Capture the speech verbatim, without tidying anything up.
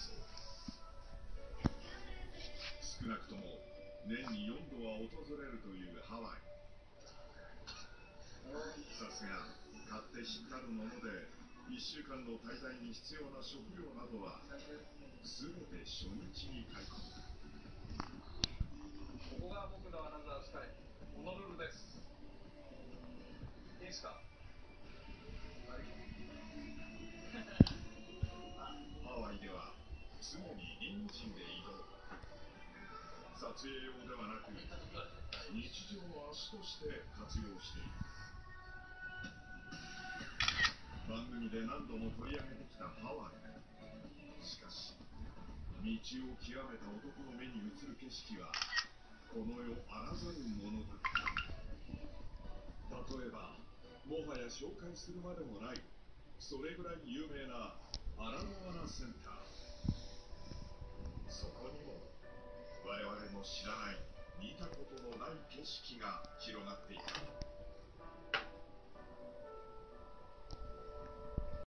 そうだ。少なくとも年によんどは訪れるというハワイ。さすが買って知ったるもので、いっしゅうかんの滞在に必要な食料などは全て初日に買い込む。 ここが僕のアナザースカイ、ホノルルです。いいですか？ ハワイでは常にリムジンで移動。撮影用ではなく日常の足として活用している。番組で何度も取り上げてきたハワイ。しかし道を極めた男の目に映る景色はこの世あらざるものだった。例えばもはや紹介するまでもないそれぐらい有名なアラモアナセンター。そこにも我々の知らない見たことのない景色が広がっていた。